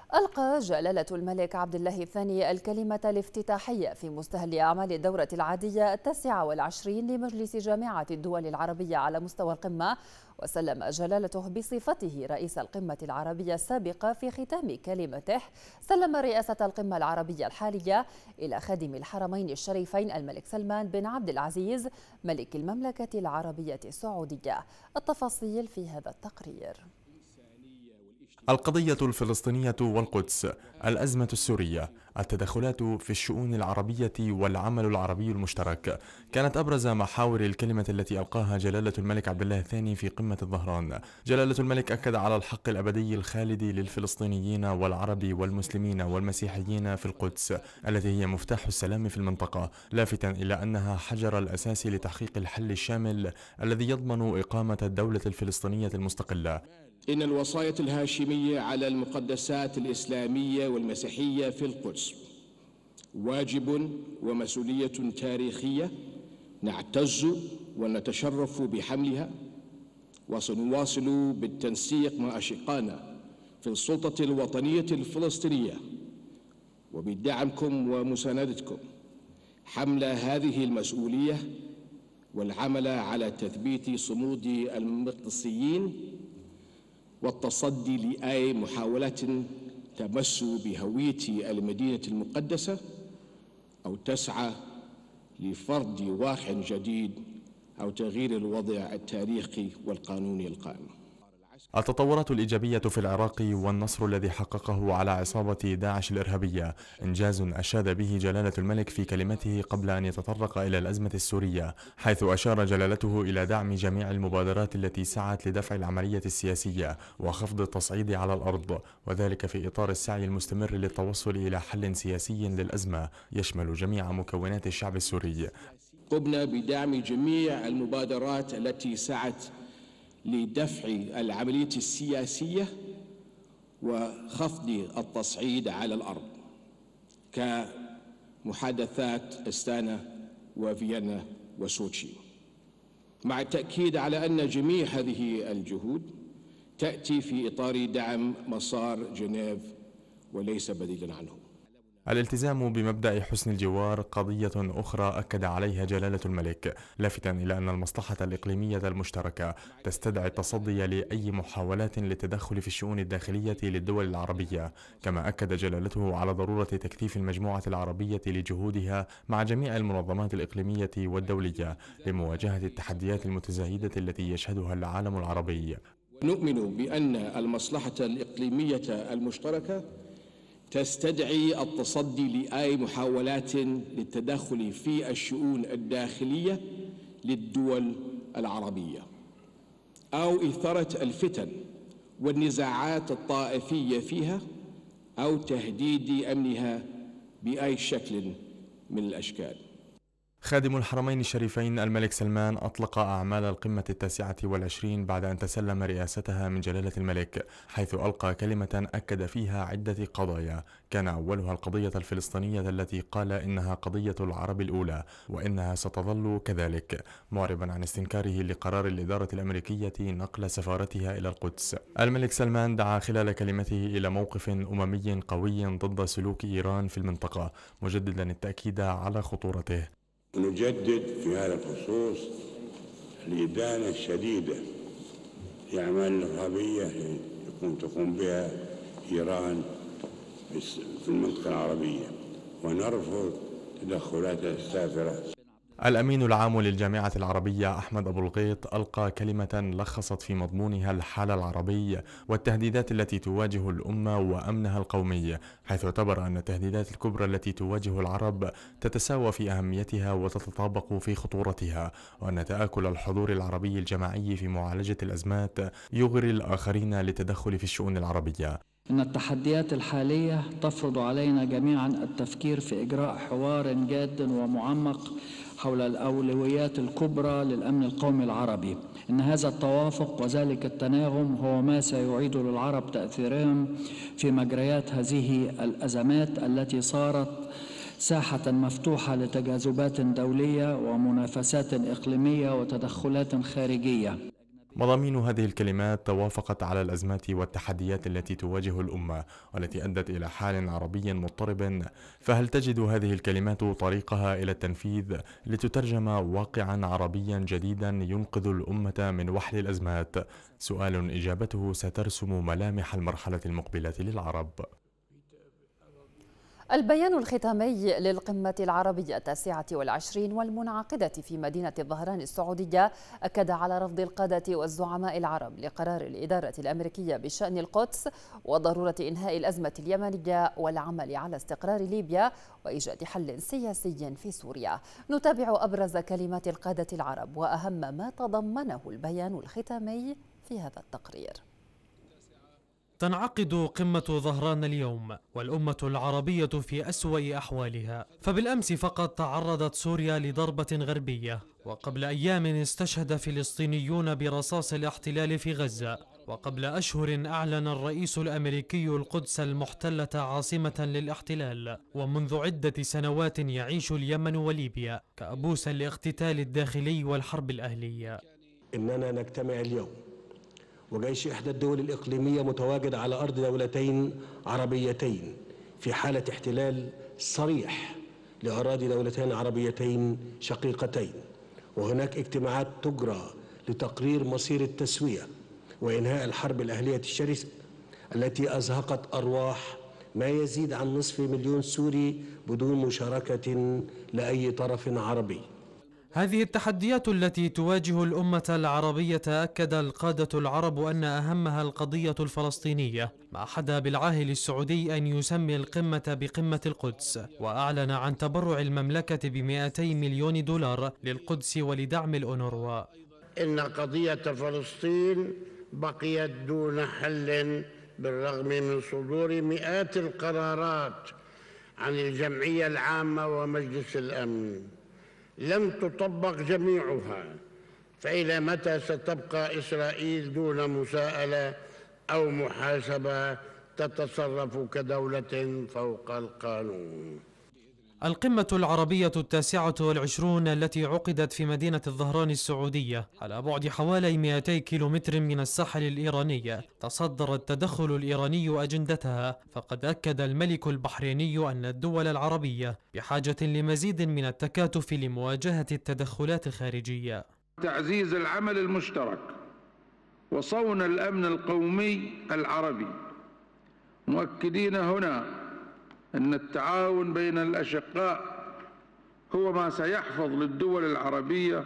ألقى جلالة الملك عبد الله الثاني الكلمة الافتتاحية في مستهل أعمال الدورة العادية 29 لمجلس جامعة الدول العربية على مستوى القمة، وسلم جلالته بصفته رئيس القمة العربية السابقة في ختام كلمته سلم رئاسة القمة العربية الحالية إلى خادم الحرمين الشريفين الملك سلمان بن عبد العزيز ملك المملكة العربية السعودية. التفاصيل في هذا التقرير. القضية الفلسطينية والقدس، الأزمة السورية، التدخلات في الشؤون العربية والعمل العربي المشترك كانت أبرز محاور الكلمة التي ألقاها جلالة الملك عبد الله الثاني في قمة الظهران. جلالة الملك أكد على الحق الأبدي الخالد للفلسطينيين والعرب والمسلمين والمسيحيين في القدس التي هي مفتاح السلام في المنطقة، لافتا إلى أنها حجر الأساس لتحقيق الحل الشامل الذي يضمن إقامة الدولة الفلسطينية المستقلة. إن الوصاية الهاشمية على المقدسات الإسلامية والمسيحية في القدس واجب ومسؤولية تاريخية نعتز ونتشرف بحملها، وسنواصل بالتنسيق مع أشقائنا في السلطة الوطنية الفلسطينية وبدعمكم ومساندتكم حمل هذه المسؤولية والعمل على تثبيت صمود المقدسيين والتصدي لأي محاولة تمس بهوية المدينة المقدسة أو تسعى لفرض واقع جديد أو تغيير الوضع التاريخي والقانوني القائم. التطورات الإيجابية في العراق والنصر الذي حققه على عصابة داعش الإرهابية إنجاز أشاد به جلالة الملك في كلمته قبل أن يتطرق إلى الأزمة السورية، حيث أشار جلالته إلى دعم جميع المبادرات التي سعت لدفع العملية السياسية وخفض التصعيد على الأرض، وذلك في إطار السعي المستمر للتوصل إلى حل سياسي للأزمة يشمل جميع مكونات الشعب السوري. قمنا بدعم جميع المبادرات التي سعت لدفع العملية السياسية وخفض التصعيد على الأرض كمحادثات أستانا وفيينا وسوتشي، مع التأكيد على أن جميع هذه الجهود تأتي في إطار دعم مسار جنيف وليس بديلا عنه. الالتزام بمبدأ حسن الجوار قضية أخرى أكد عليها جلالة الملك، لافتا إلى أن المصلحة الإقليمية المشتركة تستدعي التصدي لأي محاولات للتدخل في الشؤون الداخلية للدول العربية، كما أكد جلالته على ضرورة تكثيف المجموعة العربية لجهودها مع جميع المنظمات الإقليمية والدولية لمواجهة التحديات المتزايدة التي يشهدها العالم العربي. نؤمن بأن المصلحة الإقليمية المشتركة تستدعي التصدي لأي محاولات للتدخل في الشؤون الداخلية للدول العربية أو إثارة الفتن والنزاعات الطائفية فيها أو تهديد أمنها بأي شكل من الأشكال. خادم الحرمين الشريفين الملك سلمان أطلق أعمال القمة 29 بعد أن تسلم رئاستها من جلالة الملك، حيث ألقى كلمة أكد فيها عدة قضايا، كان أولها القضية الفلسطينية التي قال إنها قضية العرب الأولى وإنها ستظل كذلك، معربا عن استنكاره لقرار الإدارة الأمريكية نقل سفارتها إلى القدس. الملك سلمان دعا خلال كلمته إلى موقف أممي قوي ضد سلوك إيران في المنطقة، مجددا التأكيد على خطورته. نجدد في هذا الخصوص الإدانة الشديدة لأعمال الإرهابية تقوم بها إيران في المنطقة العربية، ونرفض تدخلاتها السافرة. الأمين العام للجامعة العربية أحمد أبو الغيط ألقى كلمة لخصت في مضمونها الحال العربي والتهديدات التي تواجه الأمة وأمنها القومي، حيث اعتبر أن التهديدات الكبرى التي تواجه العرب تتساوى في أهميتها وتتطابق في خطورتها، وأن تآكل الحضور العربي الجماعي في معالجة الأزمات يغري الآخرين للتدخل في الشؤون العربية. إن التحديات الحالية تفرض علينا جميعا التفكير في إجراء حوار جاد ومعمق حول الأولويات الكبرى للأمن القومي العربي. إن هذا التوافق وذلك التناغم هو ما سيعيد للعرب تأثيرهم في مجريات هذه الأزمات التي صارت ساحة مفتوحة لتجاذبات دولية ومنافسات إقليمية وتدخلات خارجية. مضامين هذه الكلمات توافقت على الأزمات والتحديات التي تواجه الأمة والتي أدت إلى حال عربي مضطرب، فهل تجد هذه الكلمات طريقها إلى التنفيذ لتترجم واقعا عربيا جديدا ينقذ الأمة من وحل الأزمات؟ سؤال إجابته سترسم ملامح المرحلة المقبلة للعرب. البيان الختامي للقمة العربية 29 والمنعقدة في مدينة الظهران السعودية أكد على رفض القادة والزعماء العرب لقرار الإدارة الأمريكية بشأن القدس وضرورة إنهاء الأزمة اليمنية والعمل على استقرار ليبيا وإيجاد حل سياسي في سوريا. نتابع أبرز كلمات القادة العرب وأهم ما تضمنه البيان الختامي في هذا التقرير. تنعقد قمة ظهران اليوم والأمة العربية في أسوأ أحوالها، فبالأمس فقط تعرضت سوريا لضربة غربية، وقبل أيام استشهد فلسطينيون برصاص الاحتلال في غزة، وقبل أشهر أعلن الرئيس الأمريكي القدس المحتلة عاصمة للاحتلال، ومنذ عدة سنوات يعيش اليمن وليبيا كأبوس الاقتتال الداخلي والحرب الأهلية. إننا نجتمع اليوم وجيش إحدى الدول الإقليمية متواجد على أرض دولتين عربيتين في حالة احتلال صريح لأراضي دولتين عربيتين شقيقتين، وهناك اجتماعات تجرى لتقرير مصير التسوية وإنهاء الحرب الأهلية الشرسة التي أزهقت أرواح ما يزيد عن نصف مليون سوري بدون مشاركة لأي طرف عربي. هذه التحديات التي تواجه الأمة العربية أكد القادة العرب أن أهمها القضية الفلسطينية، ما حدا بالعاهل السعودي أن يسمي القمة بقمة القدس، وأعلن عن تبرع المملكة ب200 مليون دولار للقدس ولدعم الأونروا. إن قضية فلسطين بقيت دون حل بالرغم من صدور مئات القرارات عن الجمعية العامة ومجلس الأمن. لم تطبق جميعها، فإلى متى ستبقى إسرائيل دون مساءلة أو محاسبة تتصرف كدولة فوق القانون؟ القمة العربية 29 التي عقدت في مدينة الظهران السعودية على بعد حوالي 200 كيلومتر من الساحل الإيراني تصدر التدخل الإيراني أجندتها، فقد أكد الملك البحريني أن الدول العربية بحاجة لمزيد من التكاتف لمواجهة التدخلات الخارجية. تعزيز العمل المشترك وصون الأمن القومي العربي، مؤكدين هنا أن التعاون بين الأشقاء هو ما سيحفظ للدول العربية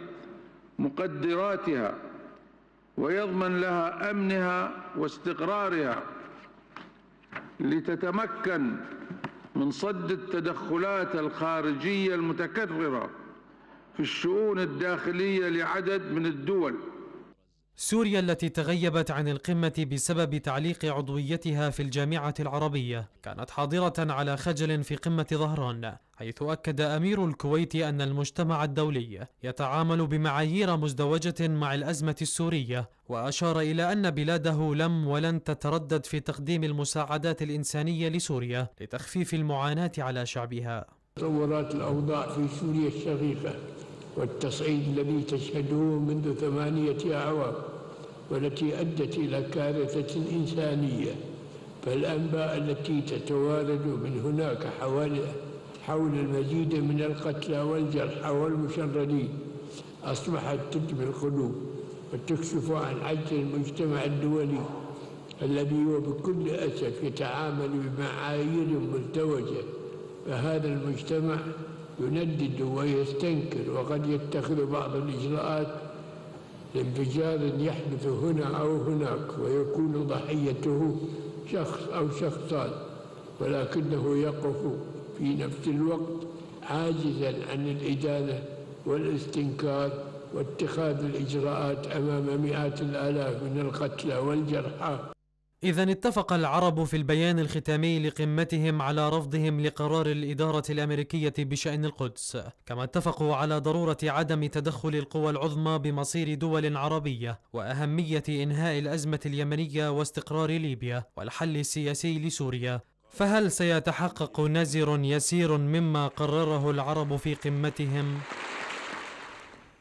مقدراتها ويضمن لها أمنها واستقرارها لتتمكن من صد التدخلات الخارجية المتكررة في الشؤون الداخلية لعدد من الدول. سوريا التي تغيبت عن القمة بسبب تعليق عضويتها في الجامعة العربية كانت حاضرة على خجل في قمة ظهران، حيث أكد أمير الكويت أن المجتمع الدولي يتعامل بمعايير مزدوجة مع الأزمة السورية، وأشار إلى أن بلاده لم ولن تتردد في تقديم المساعدات الإنسانية لسوريا لتخفيف المعاناة على شعبها. تطورات الأوضاع في سوريا الشقيقة والتصعيد الذي تشهده منذ 8 أعوام والتي أدت إلى كارثة إنسانية، فالأنباء التي تتوارد من هناك حول المزيد من القتلى والجرحى والمشردين أصبحت تدمي القلوب وتكشف عن عجز المجتمع الدولي الذي وبكل أسف يتعامل بمعايير مزدوجة، فهذا المجتمع يندد ويستنكر وقد يتخذ بعض الإجراءات لانفجار يحدث هنا أو هناك ويكون ضحيته شخص أو شخصان، ولكنه يقف في نفس الوقت عاجزا عن الإدانة والاستنكار واتخاذ الإجراءات أمام مئات الآلاف من القتلى والجرحى. إذن اتفق العرب في البيان الختامي لقمتهم على رفضهم لقرار الإدارة الأمريكية بشأن القدس، كما اتفقوا على ضرورة عدم تدخل القوى العظمى بمصير دول عربية وأهمية إنهاء الأزمة اليمنية واستقرار ليبيا والحل السياسي لسوريا. فهل سيتحقق نزر يسير مما قرره العرب في قمتهم؟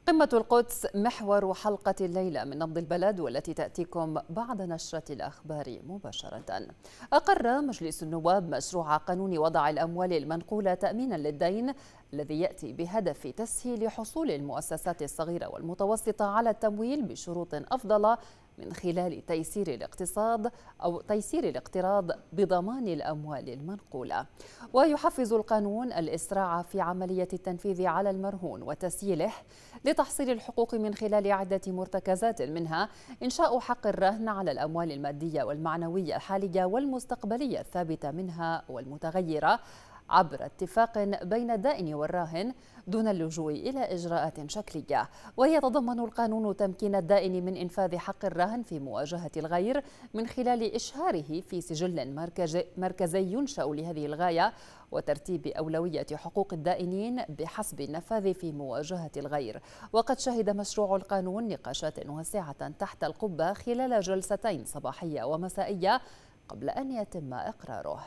قمة القدس محور حلقة الليلة من نبض البلد، والتي تأتيكم بعد نشرة الأخبار مباشرة. أقر مجلس النواب مشروع قانون وضع الأموال المنقولة تأمينا للدين، الذي يأتي بهدف تسهيل حصول المؤسسات الصغيرة والمتوسطة على التمويل بشروط أفضل من خلال تيسير الاقتصاد أو تيسير الاقتراض بضمان الأموال المنقولة. ويحفز القانون الإسراع في عملية التنفيذ على المرهون وتسييله لتحصيل الحقوق من خلال عدة مرتكزات، منها إنشاء حق الرهن على الأموال المادية والمعنوية الحالية والمستقبلية الثابتة منها والمتغيرة عبر اتفاق بين الدائن والراهن دون اللجوء إلى إجراءات شكلية. ويتضمن القانون تمكين الدائن من إنفاذ حق الرهن في مواجهة الغير من خلال إشهاره في سجل مركزي ينشأ لهذه الغاية، وترتيب أولوية حقوق الدائنين بحسب النفاذ في مواجهة الغير. وقد شهد مشروع القانون نقاشات واسعة تحت القبة خلال جلستين صباحية ومسائية قبل أن يتم إقراره.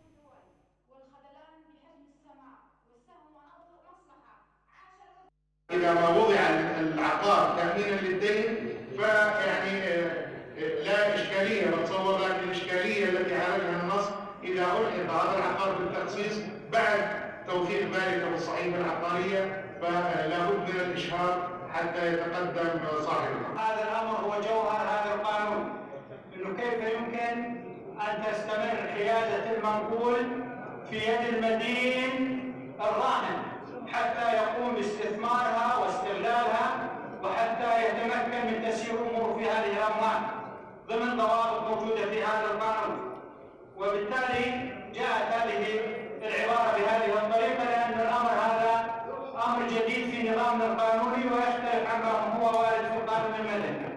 إذا ما وضع العقار تأمينا للدين فيعني لا إشكالية بتصور، لكن الإشكالية التي عالجها النص إذا ألحق هذا العقار بالتخصيص بعد توثيق ذلك بالصحيفة العقارية فلا بد من الإشهار حتى يتقدم صاحبه. هذا الأمر هو جوهر هذا القانون، إنه كيف يمكن أن تستمر حيازة المنقول في يد المدين الراهن حتى يقوم باستثمارها واستغلالها، وحتى يتمكن من تسيير اموره في هذه الاموال ضمن ضوابط موجوده في هذا القانون. وبالتالي جاءت هذه العباره بهذه الطريقه لان الامر هذا امر جديد في نظامنا القانوني ويختلف عما هو وارد في القانون المدني.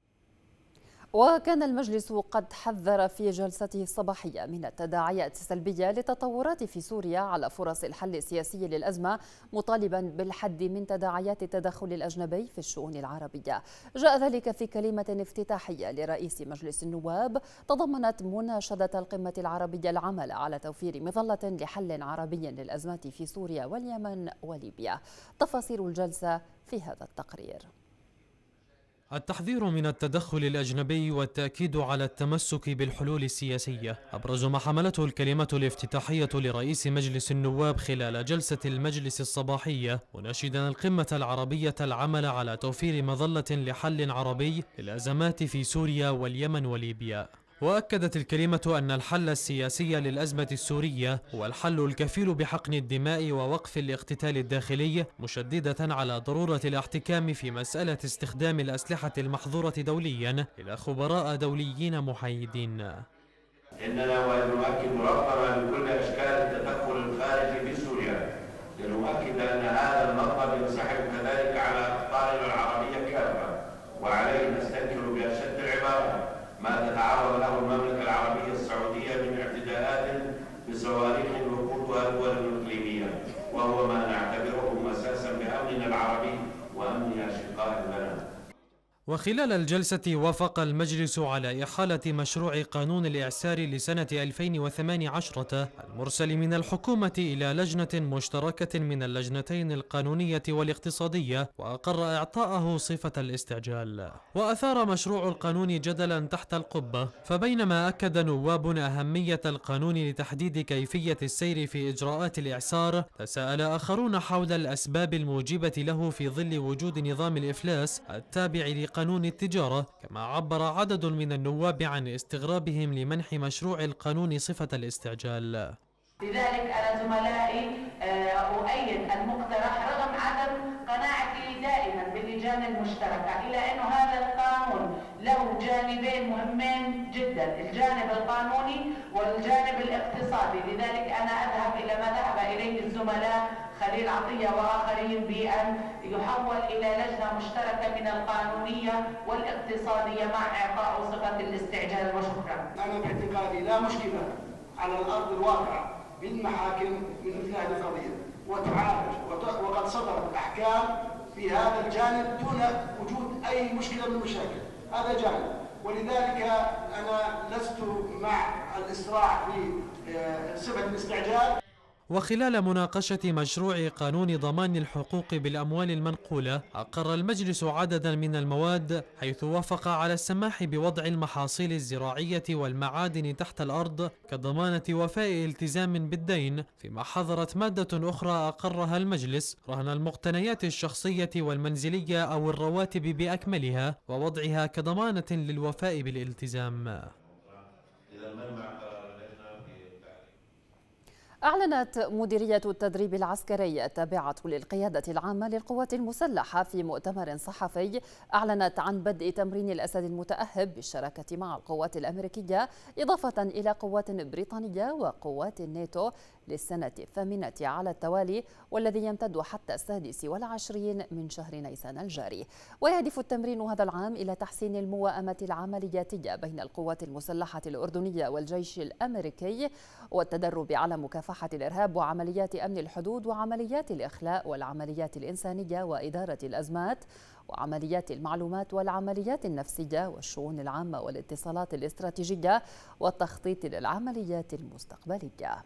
وكان المجلس قد حذر في جلسته الصباحية من التداعيات السلبية للتطورات في سوريا على فرص الحل السياسي للأزمة، مطالبا بالحد من تداعيات التدخل الأجنبي في الشؤون العربية. جاء ذلك في كلمة افتتاحية لرئيس مجلس النواب تضمنت مناشدة القمة العربية العمل على توفير مظلة لحل عربي للأزمات في سوريا واليمن وليبيا. تفاصيل الجلسة في هذا التقرير. التحذير من التدخل الأجنبي والتأكيد على التمسك بالحلول السياسية أبرز ما حملته الكلمة الافتتاحية لرئيس مجلس النواب خلال جلسة المجلس الصباحية، مناشدا القمة العربية العمل على توفير مظلة لحل عربي للأزمات في سوريا واليمن وليبيا. وأكدت الكلمة أن الحل السياسي للأزمة السورية هو الحل الكفيل بحقن الدماء ووقف الاقتتال الداخلي، مشددة على ضرورة الاحتكام في مسألة استخدام الأسلحة المحظورة دوليا إلى خبراء دوليين محايدين. إننا ونؤكد رفضنا لكل أشكال التدخل الخارجي في سوريا، لنؤكد أن هذا المطلب ينسحب كذلك على أقطارنا العربية كافة، وعليه نستنكر بأشد العبارات ما تتعرض له المملكة العربية السعودية من اعتداءات بصواريخ وقودها الدول الإقليمية، وهو ما نعتبره مساسا بأمننا العربي وأمن أشقاء لنا. وخلال الجلسة وافق المجلس على إحالة مشروع قانون الإعسار لسنة 2018 المرسل من الحكومة إلى لجنة مشتركة من اللجنتين القانونية والاقتصادية، وأقر إعطاءه صفة الاستعجال. وأثار مشروع القانون جدلا تحت القبة، فبينما أكد نواب أهمية القانون لتحديد كيفية السير في إجراءات الإعسار، تساءل آخرون حول الأسباب الموجبة له في ظل وجود نظام الإفلاس التابع قانون التجارة، كما عبر عدد من النواب عن استغرابهم لمنح مشروع القانون صفة الاستعجال. لذلك أنا زملائي أؤيد المقترح رغم عدم قناعتي دائما باللجان المشتركة، إلى أن هذا القانون له جانبين مهمين جدا، الجانب القانوني والجانب الاقتصادي. لذلك أنا أذهب إلى ما ذهب إليه الزملاء خليل عطية وآخرين بأن يحول إلى لجنة مشتركة من القانونية والاقتصادية مع إعطاء صفة الاستعجال. وشكرا. أنا باعتقادي لا مشكلة على الأرض الواقع بالمحاكم من مثل هذه القضية وتعالج، وقد صدرت أحكام في هذا الجانب دون وجود أي مشكلة من المشاكل، هذا جانب. ولذلك أنا لست مع الإسراع في صفة الاستعجال. وخلال مناقشة مشروع قانون ضمان الحقوق بالأموال المنقولة، أقر المجلس عددا من المواد، حيث وافق على السماح بوضع المحاصيل الزراعية والمعادن تحت الأرض كضمانة وفاء التزام بالدين، فيما حظرت مادة أخرى أقرها المجلس رهن المقتنيات الشخصية والمنزلية أو الرواتب بأكملها ووضعها كضمانة للوفاء بالالتزام. أعلنت مديرية التدريب العسكري التابعة للقيادة العامة للقوات المسلحة في مؤتمر صحفي أعلنت عن بدء تمرين الأسد المتأهب بالشراكة مع القوات الأمريكية إضافة إلى قوات بريطانية وقوات الناتو للسنة الثامنة على التوالي، والذي يمتد حتى 26 من شهر نيسان الجاري. ويهدف التمرين هذا العام إلى تحسين المواءمة العملياتية بين القوات المسلحة الأردنية والجيش الأمريكي، والتدرب على مكافحة الإرهاب وعمليات أمن الحدود وعمليات الإخلاء والعمليات الإنسانية وإدارة الأزمات وعمليات المعلومات والعمليات النفسية والشؤون العامة والاتصالات الاستراتيجية والتخطيط للعمليات المستقبلية.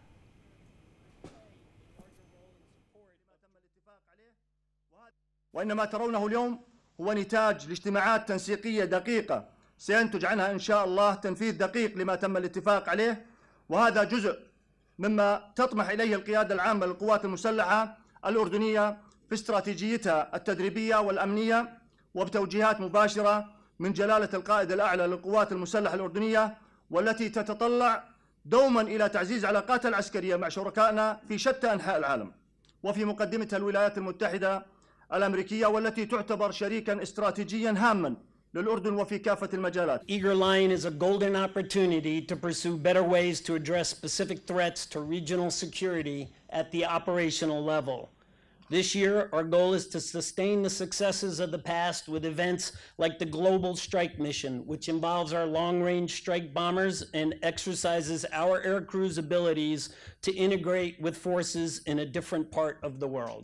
وإن ما ترونه اليوم هو نتاج لاجتماعات تنسيقية دقيقة سينتج عنها إن شاء الله تنفيذ دقيق لما تم الاتفاق عليه، وهذا جزء مما تطمح إليه القيادة العامة للقوات المسلحة الأردنية في استراتيجيتها التدريبية والأمنية، وبتوجيهات مباشرة من جلالة القائد الأعلى للقوات المسلحة الأردنية، والتي تتطلع دوما إلى تعزيز علاقاتها العسكرية مع شركائنا في شتى أنحاء العالم، وفي مقدمتها الولايات المتحدة الأمريكية، والتي تعتبر شريكا استراتيجيا هاما للأردن وفي كافة المجالات. Eager Line is a golden opportunity to pursue better ways to address specific threats to regional security at the operational level. This year, our goal is to sustain the successes of the past with events like the Global Strike Mission, which involves our long-range strike bombers and exercises our aircrew's abilities to integrate with forces in a different part of the world.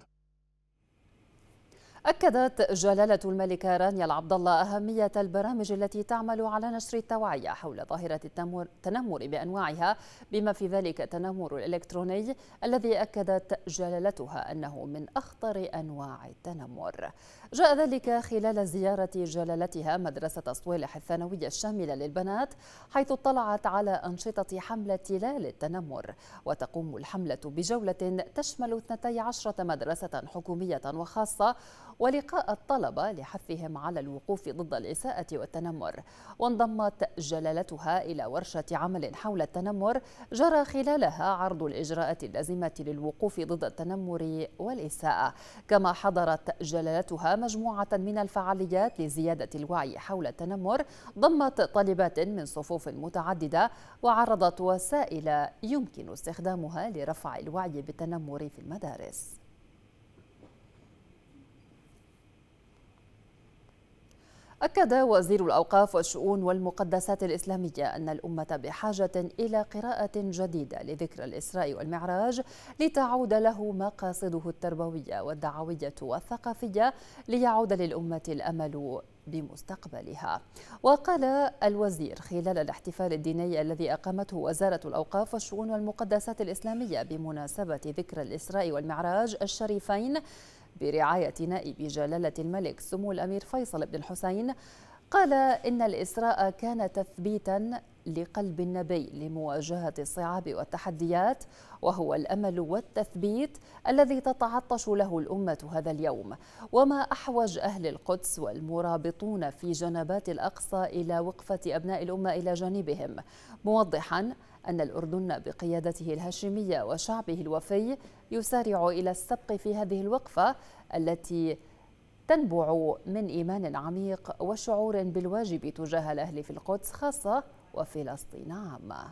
أكدت جلالة الملكة رانيا العبدالله أهمية البرامج التي تعمل على نشر التوعية حول ظاهرة التنمر بأنواعها، بما في ذلك التنمر الإلكتروني الذي أكدت جلالتها أنه من أخطر أنواع التنمر. جاء ذلك خلال زيارة جلالتها مدرسة صويلح الثانوية الشاملة للبنات، حيث اطلعت على أنشطة حملة لا للتنمر. وتقوم الحملة بجولة تشمل 12 مدرسة حكومية وخاصة، ولقاء الطلبة لحثهم على الوقوف ضد الإساءة والتنمر. وانضمت جلالتها إلى ورشة عمل حول التنمر جرى خلالها عرض الإجراءات اللازمة للوقوف ضد التنمر والإساءة. كما حضرت جلالتها مجموعة من الفعاليات لزيادة الوعي حول التنمر ضمت طالبات من صفوف متعددة، وعرضت وسائل يمكن استخدامها لرفع الوعي بالتنمر في المدارس. أكد وزير الأوقاف والشؤون والمقدسات الإسلامية أن الأمة بحاجة إلى قراءة جديدة لذكرى الإسراء والمعراج لتعود له مقاصده التربوية والدعوية والثقافية، ليعود للأمة الأمل بمستقبلها. وقال الوزير خلال الاحتفال الديني الذي أقامته وزارة الأوقاف والشؤون والمقدسات الإسلامية بمناسبة ذكرى الإسراء والمعراج الشريفين برعاية نائب جلالة الملك سمو الأمير فيصل بن الحسين، قال إن الإسراء كان تثبيتا لقلب النبي لمواجهة الصعاب والتحديات، وهو الأمل والتثبيت الذي تتعطش له الأمة هذا اليوم. وما أحوج أهل القدس والمرابطون في جنبات الأقصى إلى وقفة أبناء الأمة إلى جانبهم، موضحا أن الأردن بقيادته الهاشمية وشعبه الوفي يسارع إلى السبق في هذه الوقفة التي تنبع من إيمان عميق وشعور بالواجب تجاه الأهل في القدس خاصة وفلسطين عامة.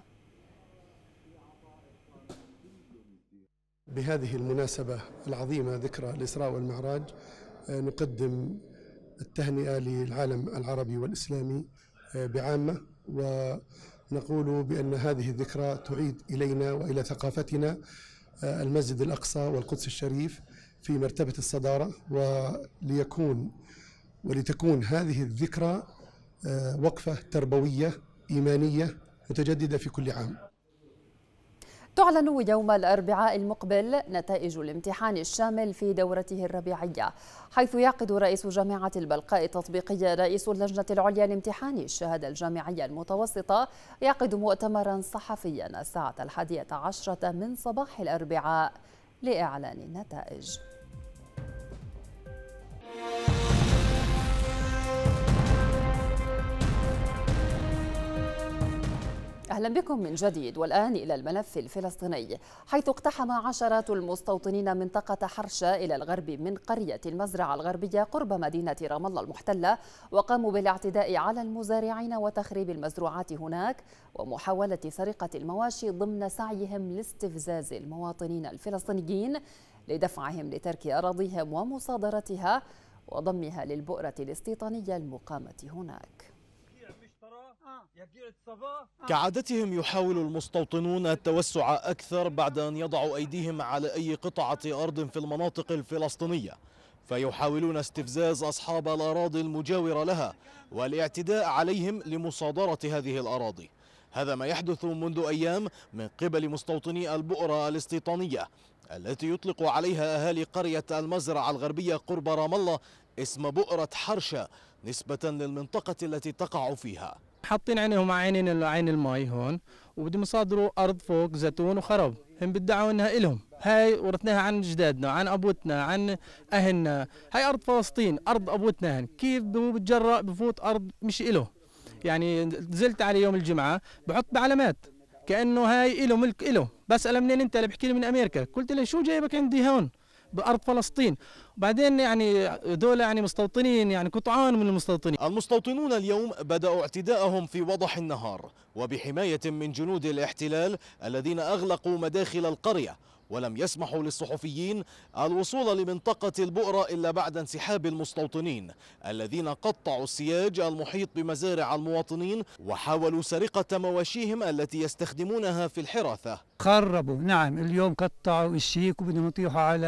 بهذه المناسبة العظيمة ذكرى الإسراء والمعراج نقدم التهنئة للعالم العربي والإسلامي بعامة، ونقول بأن هذه الذكرى تعيد إلينا وإلى ثقافتنا المسجد الأقصى والقدس الشريف في مرتبة الصدارة، ولتكون هذه الذكرى وقفة تربوية إيمانية متجددة في كل عام. تعلن يوم الأربعاء المقبل نتائج الامتحان الشامل في دورته الربيعية، حيث يعقد رئيس جامعة البلقاء التطبيقية رئيس اللجنة العليا لامتحان الشهادة الجامعية المتوسطة يعقد مؤتمرا صحفيا الساعة 11 من صباح الأربعاء لإعلان النتائج. أهلا بكم من جديد، والآن إلى الملف الفلسطيني، حيث اقتحم عشرات المستوطنين منطقة حرشة إلى الغرب من قرية المزرعة الغربية قرب مدينة رام الله المحتلة، وقاموا بالاعتداء على المزارعين وتخريب المزروعات هناك ومحاولة سرقة المواشي ضمن سعيهم لاستفزاز المواطنين الفلسطينيين لدفعهم لترك أراضيهم ومصادرتها وضمها للبؤرة الاستيطانية المقامة هناك. كعادتهم يحاول المستوطنون التوسع أكثر بعد أن يضعوا أيديهم على أي قطعة أرض في المناطق الفلسطينية، فيحاولون استفزاز أصحاب الأراضي المجاورة لها والاعتداء عليهم لمصادرة هذه الأراضي. هذا ما يحدث منذ أيام من قبل مستوطني البؤرة الاستيطانية التي يطلق عليها أهالي قرية المزرعة الغربية قرب رام الله اسم بؤرة حرشة نسبة للمنطقة التي تقع فيها. حاطين عينهم عين الماي هون، وبدهم يصادروا ارض فوق زيتون وخرب، هم بيدعوا انها الهم، هاي ورثناها عن اجدادنا، عن ابوتنا، عن اهلنا، هاي ارض فلسطين، ارض ابوتنا هن. كيف بتجرأ بفوت ارض مش اله؟ يعني نزلت عليه يوم الجمعه بحط بعلامات كانه هاي اله، ملك اله. بسأله منين انت؟ اللي بحكي لي من امريكا. قلت له شو جايبك عندي هون بأرض فلسطين؟ وبعدين يعني دول يعني مستوطنين، يعني قطعان من المستوطنين. المستوطنون اليوم بدأوا اعتداءهم في وضح النهار وبحماية من جنود الاحتلال الذين أغلقوا مداخل القرية ولم يسمحوا للصحفيين الوصول لمنطقة البؤرة إلا بعد انسحاب المستوطنين الذين قطعوا السياج المحيط بمزارع المواطنين وحاولوا سرقة مواشيهم التي يستخدمونها في الحراثة. خربوا، نعم، اليوم قطعوا الشيك وبدهم يطيحوا على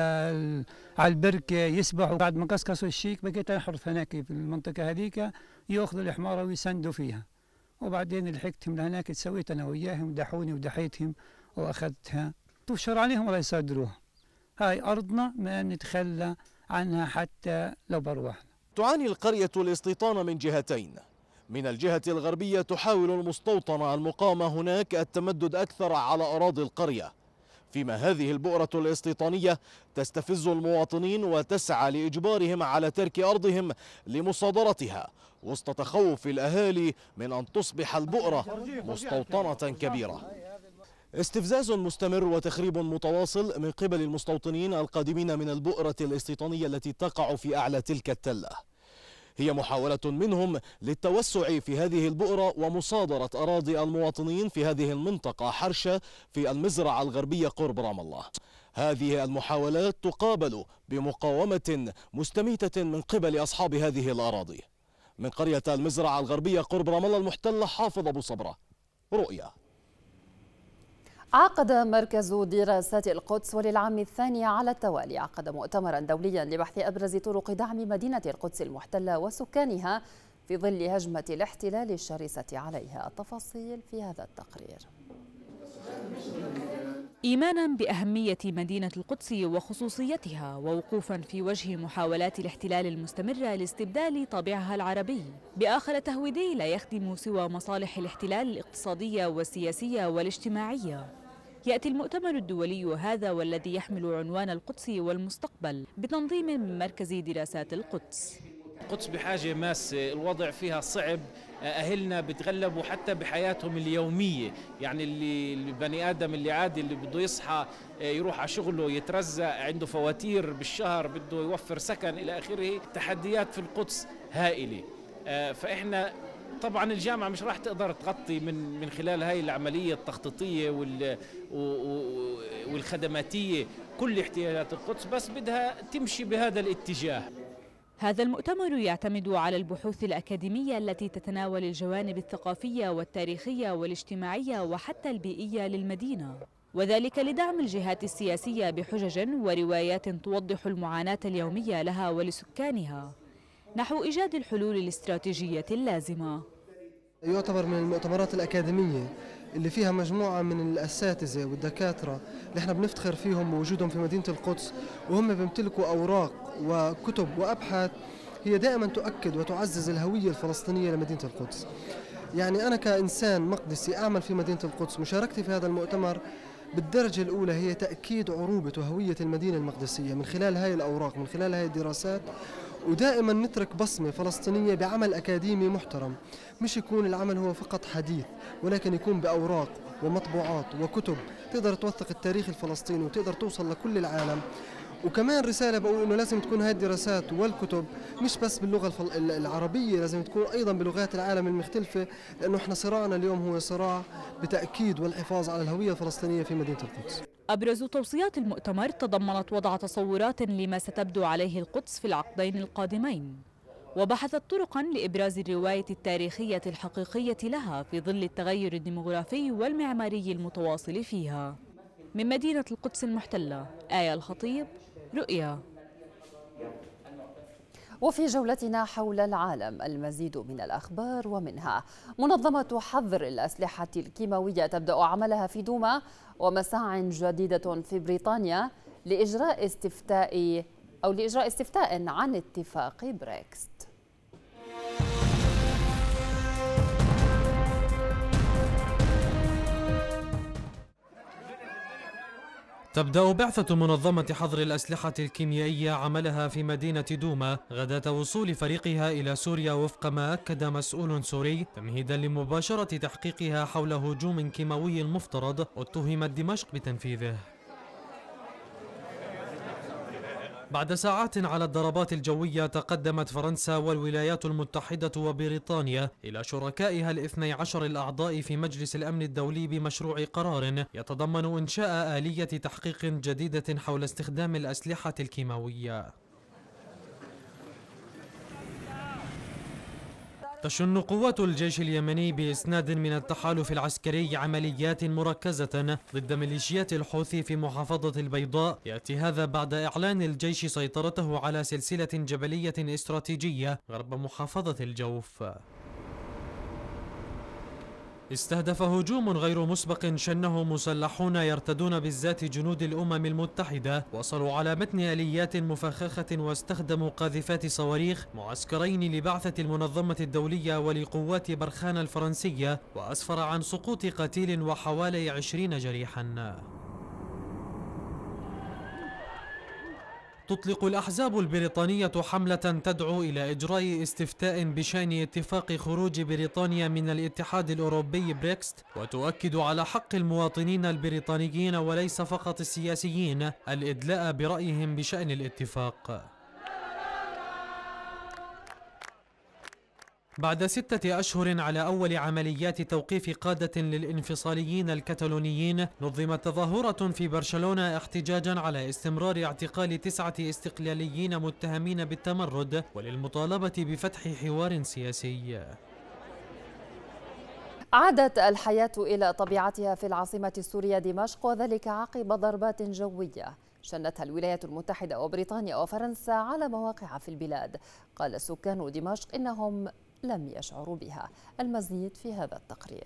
البركة يسبحوا. بعد ما قصقصوا الشيك بقيت أحرث هناك في المنطقة هذيك، يأخذوا الحمارة ويسندوا فيها، وبعدين لحقتهم لهناك، سويت أنا وياهم، دحوني ودحيتهم وأخذتها. تفشر عليهم ولا يصادروها. هاي أرضنا ما نتخلى عنها حتى لو بروحنا. تعاني القرية الاستيطان من جهتين. من الجهة الغربية تحاول المستوطنة المقامة هناك التمدد أكثر على أراضي القرية، فيما هذه البؤرة الاستيطانية تستفز المواطنين وتسعى لإجبارهم على ترك أرضهم لمصادرتها وسط تخوف الأهالي من أن تصبح البؤرة مستوطنة كبيرة. استفزاز مستمر وتخريب متواصل من قبل المستوطنين القادمين من البؤرة الاستيطانية التي تقع في أعلى تلك التلة. هي محاولة منهم للتوسع في هذه البؤرة ومصادرة أراضي المواطنين في هذه المنطقة حرشة في المزرعة الغربية قرب رام الله. هذه المحاولات تقابل بمقاومة مستميتة من قبل أصحاب هذه الأراضي. من قرية المزرعة الغربية قرب رام الله المحتلة، حافظ أبو صبرة، رؤيا. عقد مركز دراسات القدس وللعام الثاني على التوالي مؤتمرا دوليا لبحث أبرز طرق دعم مدينة القدس المحتلة وسكانها في ظل هجمة الاحتلال الشرسة عليها. التفاصيل في هذا التقرير. إيمانا بأهمية مدينة القدس وخصوصيتها ووقوفا في وجه محاولات الاحتلال المستمرة لاستبدال طابعها العربي بآخر تهويدي لا يخدم سوى مصالح الاحتلال الاقتصادية والسياسية والاجتماعية، يأتي المؤتمر الدولي هذا والذي يحمل عنوان القدس والمستقبل بتنظيم من مركز دراسات القدس. القدس بحاجة ماسة، الوضع فيها صعب، أهلنا بتغلبوا حتى بحياتهم اليومية، يعني البني آدم اللي عادي اللي بده يصحى يروح على شغله يترزق، عنده فواتير بالشهر، بده يوفر سكن إلى آخره. تحديات في القدس هائلة، فإحنا طبعا الجامعة مش راح تقدر تغطي من خلال هاي العملية التخطيطية والخدماتية كل احتياجات القدس، بس بدها تمشي بهذا الاتجاه. هذا المؤتمر يعتمد على البحوث الأكاديمية التي تتناول الجوانب الثقافية والتاريخية والاجتماعية وحتى البيئية للمدينة، وذلك لدعم الجهات السياسية بحجج وروايات توضح المعاناة اليومية لها ولسكانها نحو إيجاد الحلول الاستراتيجية اللازمة. يعتبر من المؤتمرات الأكاديمية اللي فيها مجموعة من الأساتذة والدكاترة اللي احنا بنفتخر فيهم بوجودهم في مدينة القدس، وهم بيمتلكوا أوراق وكتب وأبحاث هي دائما تؤكد وتعزز الهوية الفلسطينية لمدينة القدس. يعني أنا كإنسان مقدسي أعمل في مدينة القدس، مشاركتي في هذا المؤتمر بالدرجة الأولى هي تأكيد عروبة وهوية المدينة المقدسية من خلال هاي الأوراق، من خلال هاي الدراسات، ودائما نترك بصمة فلسطينية بعمل أكاديمي محترم، مش يكون العمل هو فقط حديث، ولكن يكون بأوراق ومطبوعات وكتب تقدر توثق التاريخ الفلسطيني وتقدر توصل لكل العالم. وكمان رسالة بقول إنه لازم تكون هذه الدراسات والكتب مش بس باللغة العربية، لازم تكون أيضا بلغات العالم المختلفة، لأنه إحنا صراعنا اليوم هو صراع بتأكيد والحفاظ على الهوية الفلسطينية في مدينة القدس. أبرز توصيات المؤتمر تضمنت وضع تصورات لما ستبدو عليه القدس في العقدين القادمين، وبحثت طرقا لإبراز الرواية التاريخية الحقيقية لها في ظل التغير الديمغرافي والمعماري المتواصل فيها. من مدينة القدس المحتلة، آية الخطيب، رؤيا. وفي جولتنا حول العالم المزيد من الأخبار، ومنها منظمة حظر الأسلحة الكيماوية تبدأ عملها في دوما، ومساع جديدة في بريطانيا لإجراء استفتاء عن اتفاق بريكست. تبدأ بعثة منظمة حظر الأسلحة الكيميائية عملها في مدينة دوما غداة وصول فريقها إلى سوريا، وفق ما أكد مسؤول سوري، تمهيدا لمباشرة تحقيقها حول هجوم كيماوي مفترض اتهمت دمشق بتنفيذه. بعد ساعات على الضربات الجوية تقدمت فرنسا والولايات المتحدة وبريطانيا إلى شركائها الاثني عشر الأعضاء في مجلس الأمن الدولي بمشروع قرار يتضمن إنشاء آلية تحقيق جديدة حول استخدام الأسلحة الكيماوية. تشن قوات الجيش اليمني بإسناد من التحالف العسكري عمليات مركزة ضد ميليشيات الحوثي في محافظة البيضاء، يأتي هذا بعد إعلان الجيش سيطرته على سلسلة جبلية استراتيجية غرب محافظة الجوف. استهدف هجوم غير مسبق شنه مسلحون يرتدون بالذات جنود الأمم المتحدة، وصلوا على متن آليات مفخخة واستخدموا قاذفات صواريخ معسكرين لبعثة المنظمة الدولية ولقوات برخان الفرنسية، وأسفر عن سقوط قتيل وحوالي 20 جريحا. تطلق الأحزاب البريطانية حملة تدعو إلى إجراء استفتاء بشأن اتفاق خروج بريطانيا من الاتحاد الأوروبي بريكست، وتؤكد على حق المواطنين البريطانيين وليس فقط السياسيين الإدلاء برأيهم بشأن الاتفاق. بعد 6 أشهر على أول عمليات توقيف قادة للانفصاليين الكتالونيين، نظمت تظاهرة في برشلونة احتجاجا على استمرار اعتقال 9 استقلاليين متهمين بالتمرد، وللمطالبة بفتح حوار سياسي. عادت الحياة إلى طبيعتها في العاصمة السورية دمشق، وذلك عقب ضربات جوية شنتها الولايات المتحدة وبريطانيا وفرنسا على مواقع في البلاد. قال سكان دمشق إنهم لم يشعروا بها. المزيد في هذا التقرير.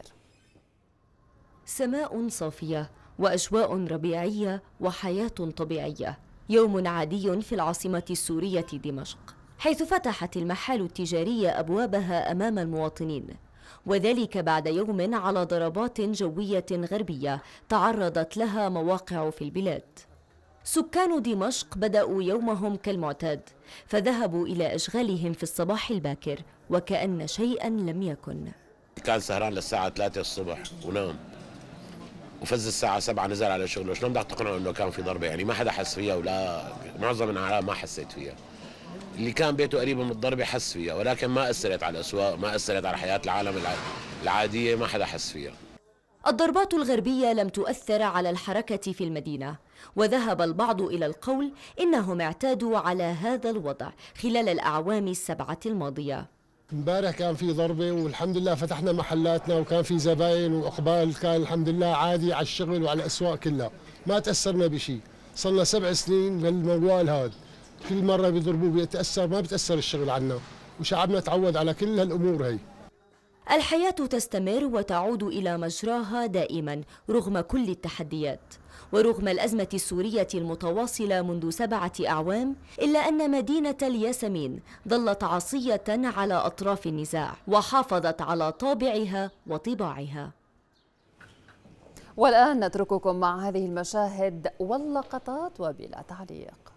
سماء صافية وأجواء ربيعية وحياة طبيعية، يوم عادي في العاصمة السورية دمشق، حيث فتحت المحال التجارية أبوابها أمام المواطنين، وذلك بعد يوم على ضربات جوية غربية تعرضت لها مواقع في البلاد. سكان دمشق بدأوا يومهم كالمعتاد، فذهبوا إلى أشغالهم في الصباح الباكر وكأن شيئا لم يكن. كان سهران للساعة 3 الصبح ونام، وفز الساعة 7 نزل على شغله. شلون بدك تقنعه انه كان في ضربة؟ يعني ما حدا حس فيها، ولا معظم العالم ما حسيت فيها. اللي كان بيته قريب من الضربة حس فيها، ولكن ما أثرت على الأسواق، ما أثرت على حياة العالم العادية، ما حدا حس فيها. الضربات الغربية لم تؤثر على الحركة في المدينة، وذهب البعض إلى القول إنهم اعتادوا على هذا الوضع خلال الأعوام 7 الماضية. امبارح كان في ضربة والحمد لله فتحنا محلاتنا وكان في زباين وإقبال، كان الحمد لله عادي على الشغل وعلى الأسواق كلها، ما تأثرنا بشيء. صلنا 7 سنين بالموال هذا، كل مرة بيضربوه بيتأثر، ما بيتأثر الشغل عنا، وشعبنا تعود على كل هالأمور هي. الحياة تستمر وتعود إلى مجراها دائما رغم كل التحديات، ورغم الأزمة السورية المتواصلة منذ 7 أعوام، إلا أن مدينة الياسمين ظلت عصية على أطراف النزاع وحافظت على طابعها وطباعها. والآن نترككم مع هذه المشاهد واللقطات وبلا تعليق.